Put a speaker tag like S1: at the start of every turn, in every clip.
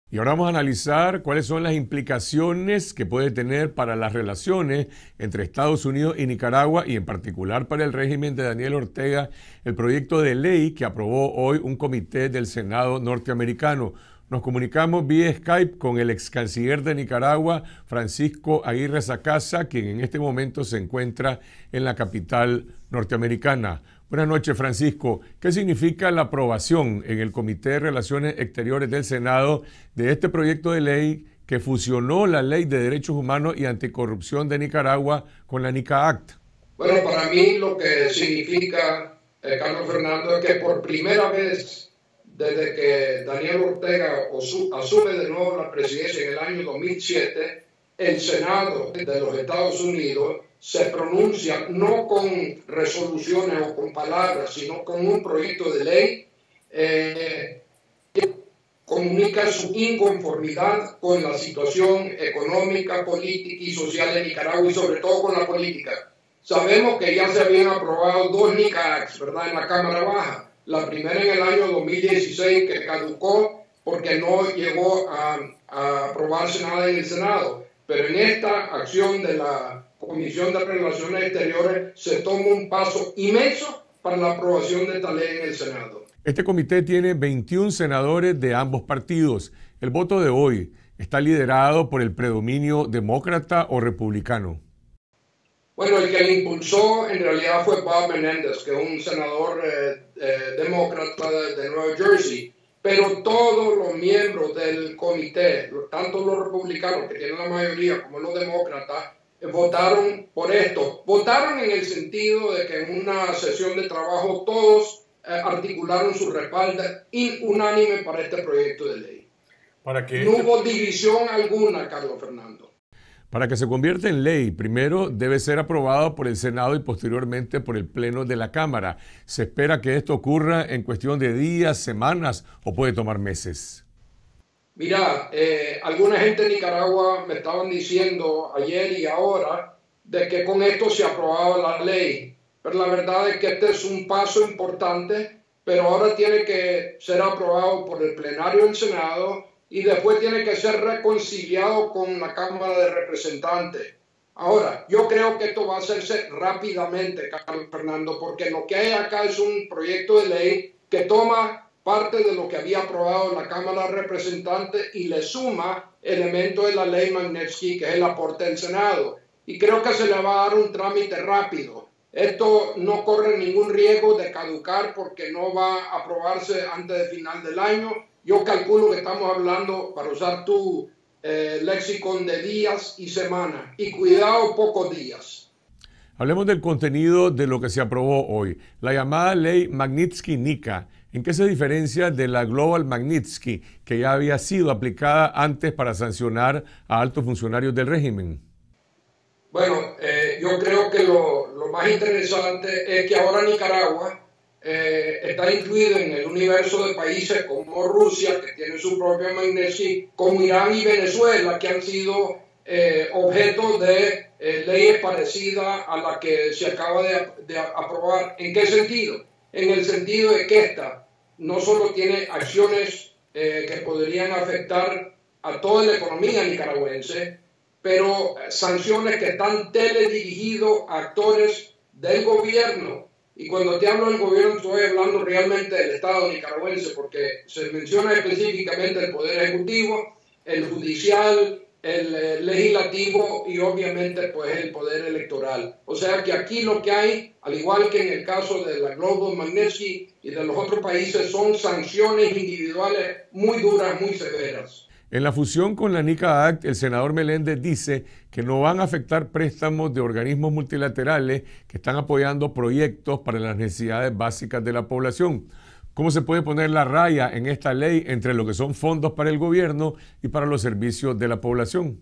S1: Y ahora vamos a analizar cuáles son las implicaciones que puede tener para las relaciones entre Estados Unidos y Nicaragua y en particular para el régimen de Daniel Ortega, el proyecto de ley que aprobó hoy un comité del Senado norteamericano. Nos comunicamos vía Skype con el ex canciller de Nicaragua, Francisco Aguirre Sacasa, quien en este momento se encuentra en la capital norteamericana. Buenas noches, Francisco. ¿Qué significa la aprobación en el Comité de Relaciones Exteriores del Senado de este proyecto de ley que fusionó la Ley de Derechos Humanos y Anticorrupción de Nicaragua con la NICA Act?
S2: Bueno, para mí lo que significa, Carlos Fernando, es que por primera vez desde que Daniel Ortega asume de nuevo la presidencia en el año 2007, el Senado de los Estados Unidos se pronuncia no con resoluciones o con palabras, sino con un proyecto de ley que comunica su inconformidad con la situación económica, política y social de Nicaragua y sobre todo con la política. Sabemos que ya se habían aprobado dos NICA Acts, ¿verdad?, en la Cámara Baja. La primera en el año 2016 que caducó porque no llegó a aprobarse nada en el Senado. Pero en esta acción de la Comisión de Relaciones Exteriores se toma un paso inmenso para la aprobación de esta ley en el Senado.
S1: Este comité tiene 21 senadores de ambos partidos. El voto de hoy está liderado por el predominio demócrata o republicano.
S2: Bueno, el que le impulsó en realidad fue Bob Menendez, que es un senador demócrata de Nueva Jersey. Pero todos los miembros del comité, tanto los republicanos, que tienen la mayoría, como los demócratas, votaron por esto. Votaron en el sentido de que en una sesión de trabajo todos articularon su respaldo unánime para este proyecto de ley. No hubo división alguna, Carlos Fernando.
S1: Para que se convierta en ley, primero debe ser aprobado por el Senado y posteriormente por el Pleno de la Cámara. ¿Se espera que esto ocurra en cuestión de días, semanas o puede tomar meses?
S2: Mira, alguna gente en Nicaragua me estaban diciendo ayer y ahora de que con esto se aprobaba la ley. Pero la verdad es que este es un paso importante, pero ahora tiene que ser aprobado por el plenario del Senado y después tiene que ser reconciliado con la Cámara de Representantes. Ahora, yo creo que esto va a hacerse rápidamente, Carlos Fernando, porque lo que hay acá es un proyecto de ley que toma parte de lo que había aprobado la Cámara de Representantes y le suma elementos de la ley Magnitsky, que es el aporte del Senado. Y creo que se le va a dar un trámite rápido. Esto no corre ningún riesgo de caducar porque no va a aprobarse antes del final del año. Yo calculo que estamos hablando, para usar tu léxico, de días y semanas. Y cuidado, pocos días.
S1: Hablemos del contenido de lo que se aprobó hoy. La llamada ley Magnitsky-Nica. ¿En qué se diferencia de la Global Magnitsky, que ya había sido aplicada antes para sancionar a altos funcionarios del régimen?
S2: Bueno, yo creo que lo más interesante es que ahora Nicaragua está incluido en el universo de países como Rusia, que tiene su propia Magnitsky, como Irán y Venezuela, que han sido objeto de leyes parecidas a la que se acaba de aprobar. ¿En qué sentido? En el sentido de que esta no solo tiene acciones que podrían afectar a toda la economía nicaragüense, pero sanciones que están teledirigidas a actores del gobierno. Y cuando te hablo del gobierno, estoy hablando realmente del Estado nicaragüense, porque se menciona específicamente el Poder Ejecutivo, el Judicial, el Legislativo y obviamente pues el Poder Electoral. O sea que aquí lo que hay, al igual que en el caso de la Global Magnitsky y de los otros países, son sanciones individuales muy duras, muy severas.
S1: En la fusión con la NICA Act, el senador Meléndez dice que no van a afectar préstamos de organismos multilaterales que están apoyando proyectos para las necesidades básicas de la población. ¿Cómo se puede poner la raya en esta ley entre lo que son fondos para el gobierno y para los servicios de la población?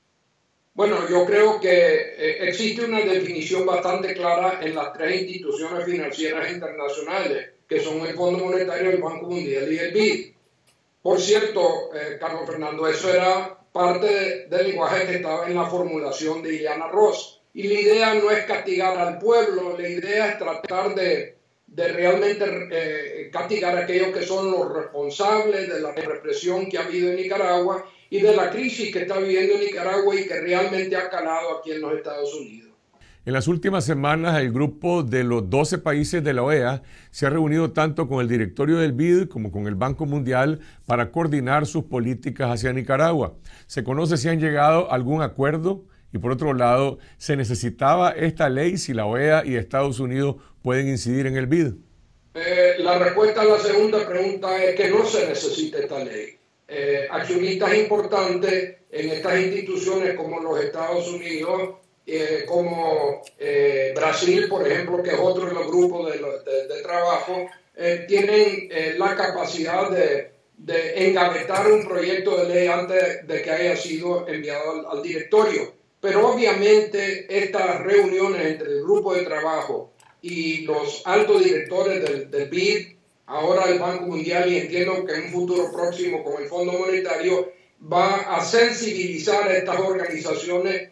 S2: Bueno, yo creo que existe una definición bastante clara en las tres instituciones financieras internacionales, que son el Fondo Monetario, el Banco Mundial y el BID. Por cierto, Carlos Fernando, eso era parte del lenguaje que estaba en la formulación de Ileana Ross. Y la idea no es castigar al pueblo, la idea es tratar de de realmente castigar a aquellos que son los responsables de la represión que ha habido en Nicaragua y de la crisis que está viviendo Nicaragua y que realmente ha calado aquí en los Estados Unidos.
S1: En las últimas semanas, el grupo de los 12 países de la OEA se ha reunido tanto con el directorio del BID como con el Banco Mundial para coordinar sus políticas hacia Nicaragua. ¿Se conoce si han llegado a algún acuerdo? Y por otro lado, ¿se necesitaba esta ley si la OEA y Estados Unidos pueden incidir en el BID?
S2: La respuesta a la segunda pregunta es que no se necesita esta ley. Accionistas importantes en estas instituciones como los Estados Unidos, como Brasil, por ejemplo, que es otro de los grupos de trabajo, tienen la capacidad de engavetar un proyecto de ley antes de que haya sido enviado al directorio. Pero obviamente estas reuniones entre el grupo de trabajo y los altos directores del BID, ahora el Banco Mundial, y entiendo que en un futuro próximo con el Fondo Monetario, va a sensibilizar a estas organizaciones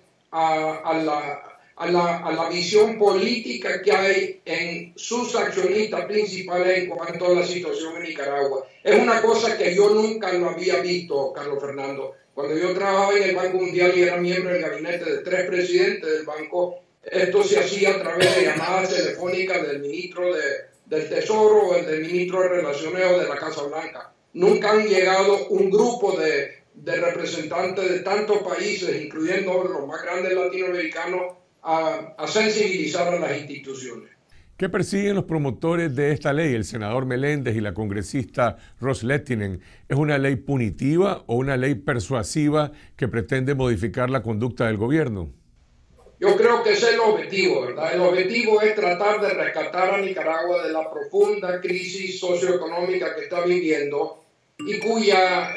S2: a la visión política que hay en sus accionistas principales en cuanto a la situación en Nicaragua. Es una cosa que yo nunca lo había visto, Carlos Fernando. Cuando yo trabajaba en el Banco Mundial y era miembro del gabinete de 3 presidentes del banco, esto se hacía a través de llamadas telefónicas del ministro del Tesoro o del ministro de Relaciones o de la Casa Blanca. Nunca han llegado un grupo de representantes de tantos países, incluyendo los más grandes latinoamericanos, a sensibilizar a las instituciones.
S1: ¿Qué persiguen los promotores de esta ley, el senador Meléndez y la congresista Ros-Lehtinen? ¿Es una ley punitiva o una ley persuasiva que pretende modificar la conducta del gobierno?
S2: Yo creo que ese es el objetivo, ¿verdad? El objetivo es tratar de rescatar a Nicaragua de la profunda crisis socioeconómica que está viviendo y cuya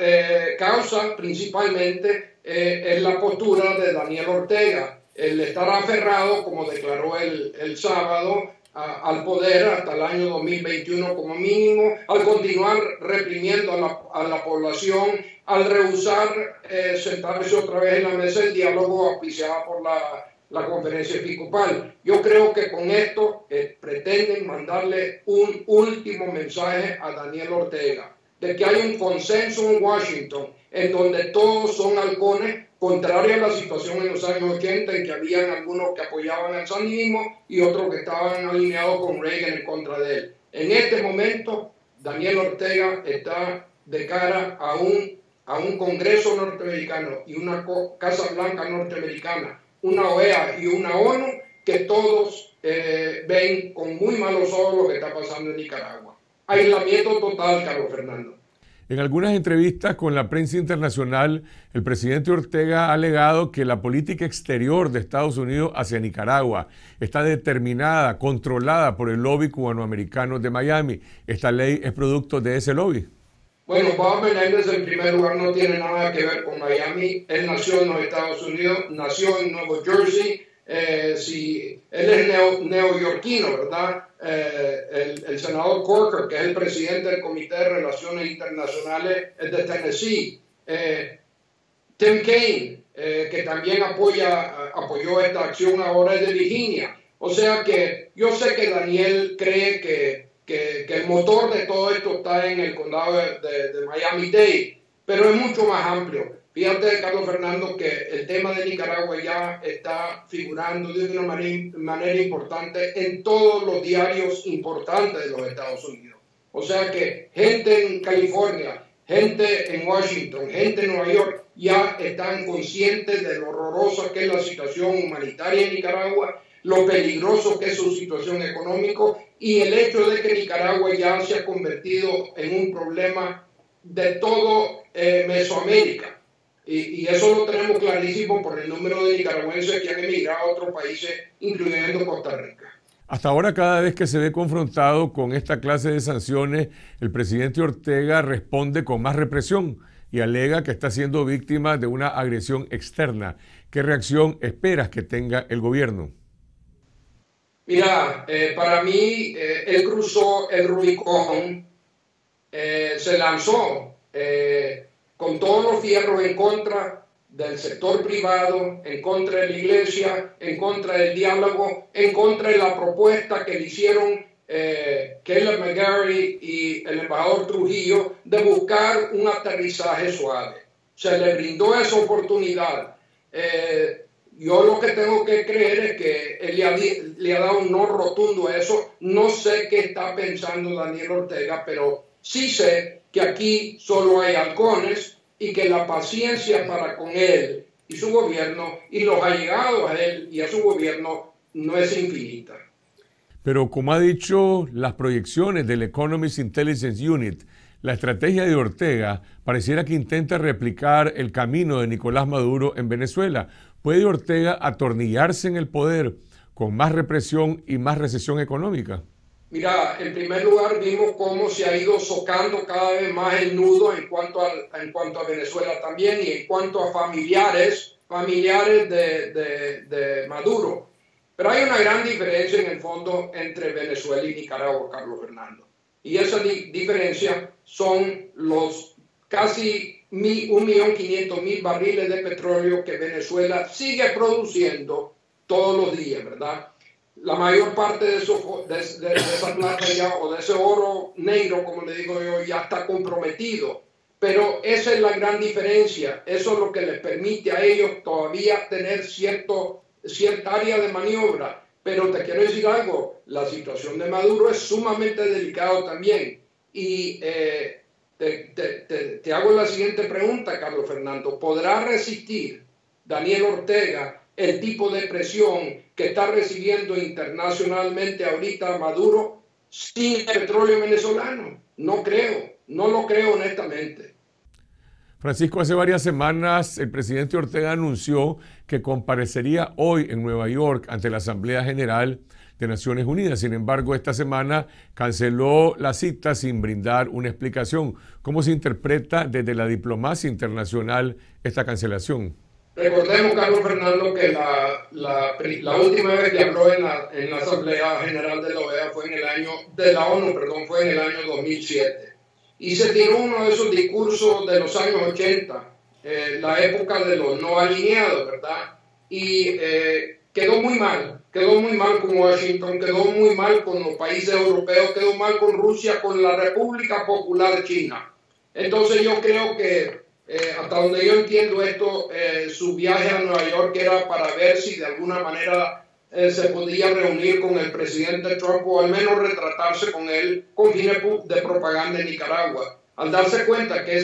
S2: causa principalmente es la postura de Daniel Ortega. Él estará aferrado, como declaró el sábado, al poder hasta el año 2021 como mínimo, al continuar reprimiendo a la población, al rehusar sentarse otra vez en la mesa del diálogo auspiciada por la conferencia episcopal. Yo creo que con esto pretenden mandarle un último mensaje a Daniel Ortega, de que hay un consenso en Washington en donde todos son halcones, contrario a la situación en los años 80 en que habían algunos que apoyaban al sandinismo y otros que estaban alineados con Reagan en contra de él. En este momento, Daniel Ortega está de cara a un Congreso norteamericano y una Casa Blanca norteamericana, una OEA y una ONU, que todos ven con muy malos ojos lo que está pasando en Nicaragua. Aislamiento total, Carlos Fernando.
S1: En algunas entrevistas con la prensa internacional, el presidente Ortega ha alegado que la política exterior de Estados Unidos hacia Nicaragua está determinada, controlada por el lobby cubanoamericano de Miami. ¿Esta ley es producto de ese lobby?
S2: Bueno, Bob Menéndez en primer lugar no tiene nada que ver con Miami. Él nació en los Estados Unidos, nació en Nueva Jersey. Si él es neoyorquino, ¿verdad? El senador Corker, que es el presidente del Comité de Relaciones Internacionales, es de Tennessee. Tim Kaine, que también apoyó esta acción ahora, es de Virginia. O sea que yo sé que Daniel cree que el motor de todo esto está en el condado de Miami-Dade, pero es mucho más amplio. Fíjate, Carlos Fernando, que el tema de Nicaragua ya está figurando de una manera importante en todos los diarios importantes de los Estados Unidos. O sea que gente en California, gente en Washington, gente en Nueva York ya están conscientes de lo horrorosa que es la situación humanitaria en Nicaragua, lo peligroso que es su situación económica y el hecho de que Nicaragua ya se ha convertido en un problema de todo Mesoamérica. Y eso lo tenemos clarísimo por el número de nicaragüenses que han emigrado a otros países, incluyendo Costa Rica.
S1: Hasta ahora, cada vez que se ve confrontado con esta clase de sanciones, el presidente Ortega responde con más represión y alega que está siendo víctima de una agresión externa. ¿Qué reacción esperas que tenga el gobierno?
S2: Mira, para mí, él cruzó el Rubicón, se lanzó con todos los fierros en contra del sector privado, en contra de la iglesia, en contra del diálogo, en contra de la propuesta que le hicieron Caleb McGarry y el embajador Trujillo de buscar un aterrizaje suave. Se le brindó esa oportunidad. Yo lo que tengo que creer es que él le ha dado un no rotundo a eso. No sé qué está pensando Daniel Ortega, pero sí sé que aquí solo hay halcones y que la paciencia para con él y su gobierno y los allegados a él y a su gobierno no es infinita.
S1: Pero como ha dicho las proyecciones del Economist Intelligence Unit, la estrategia de Ortega pareciera que intenta replicar el camino de Nicolás Maduro en Venezuela. ¿Puede Ortega atornillarse en el poder con más represión y más recesión económica?
S2: Mira, en primer lugar vimos cómo se ha ido socando cada vez más el nudo en cuanto a Venezuela también y en cuanto a familiares de Maduro. Pero hay una gran diferencia en el fondo entre Venezuela y Nicaragua, Carlos Fernando. Y esa diferencia son los casi 1.500.000 barriles de petróleo que Venezuela sigue produciendo todos los días, ¿verdad? La mayor parte de esa plata ya, o de ese oro negro, como le digo yo, ya está comprometido. Pero esa es la gran diferencia. Eso es lo que les permite a ellos todavía tener cierta área de maniobra. Pero te quiero decir algo, la situación de Maduro es sumamente delicada también. Y te hago la siguiente pregunta, Carlos Fernando. ¿Podrá resistir Daniel Ortega el tipo de presión que está recibiendo internacionalmente ahorita Maduro sin el petróleo venezolano? No creo, no lo creo honestamente.
S1: Francisco, hace varias semanas el presidente Ortega anunció que comparecería hoy en Nueva York ante la Asamblea General de Naciones Unidas. Sin embargo, esta semana canceló la cita sin brindar una explicación. ¿Cómo se interpreta desde la diplomacia internacional esta cancelación?
S2: Recordemos, Carlos Fernando, que la última vez que habló en la Asamblea General de la OEA fue de la ONU, fue en el año 2007. Y se tiró uno de esos discursos de los años 80, la época de los no alineados, ¿verdad? Y quedó muy mal con Washington, quedó muy mal con los países europeos, quedó mal con Rusia, con la República Popular China. Entonces yo creo que hasta donde yo entiendo esto, su viaje a Nueva York era para ver si de alguna manera se podía reunir con el presidente Trump o al menos retratarse con él con fines de propaganda en Nicaragua. Al darse cuenta que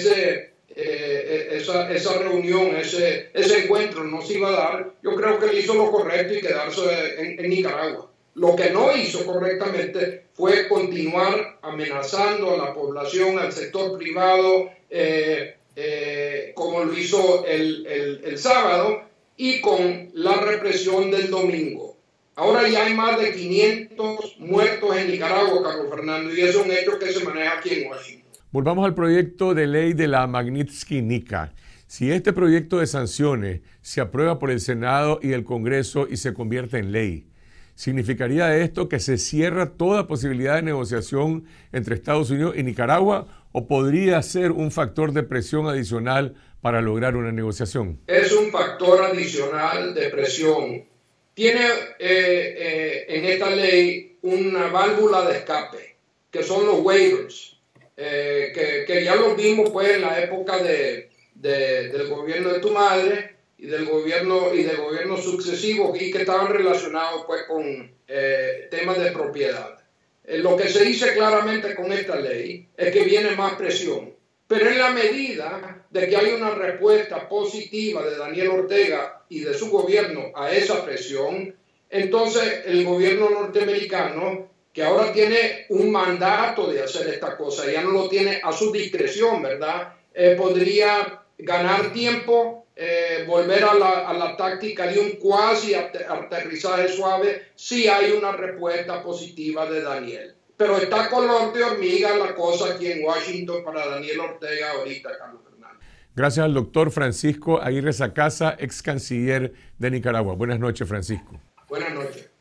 S2: esa reunión, ese encuentro no se iba a dar, yo creo que él hizo lo correcto y quedarse en Nicaragua. Lo que no hizo correctamente fue continuar amenazando a la población, al sector privado, como lo hizo el sábado y con la represión del domingo. Ahora ya hay más de 500 muertos en Nicaragua, Carlos Fernando, y eso es un hecho que se maneja aquí en Washington.
S1: Volvamos al proyecto de ley de la Magnitsky-Nica. Si este proyecto de sanciones se aprueba por el Senado y el Congreso y se convierte en ley, ¿significaría esto que se cierra toda posibilidad de negociación entre Estados Unidos y Nicaragua o podría ser un factor de presión adicional para lograr una negociación?
S2: Es un factor adicional de presión. Tiene en esta ley una válvula de escape, que son los waivers, que ya los vimos pues en la época del gobierno de tu madre y del gobierno sucesivos y que estaban relacionados pues con temas de propiedad. Lo que se dice claramente con esta ley es que viene más presión, pero en la medida de que hay una respuesta positiva de Daniel Ortega y de su gobierno a esa presión, entonces el gobierno norteamericano, que ahora tiene un mandato de hacer esta cosa, ya no lo tiene a su discreción, ¿verdad? Podría ganar tiempo, volver a la táctica de un cuasi aterrizaje suave si hay una respuesta positiva de Daniel. Pero está color de hormiga la cosa aquí en Washington para Daniel Ortega ahorita, Carlos Fernández.
S1: Gracias al doctor Francisco Aguirre Sacasa, ex canciller de Nicaragua. Buenas noches, Francisco.
S2: Buenas noches.